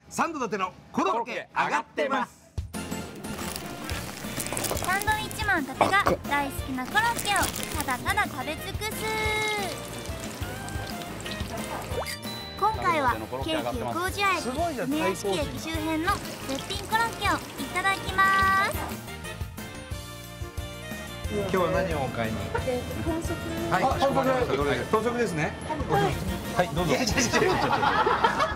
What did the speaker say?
サンド立てのコロッケ上がってます。 サンドウィッチマン伊達が大好きなコロッケをただただ食べ尽くす。今回は京急工事屋駅梅屋敷駅周辺の絶品コロッケをいただきます。 今日は何をお買いに？はい、豚足ですね。はい、どうぞ。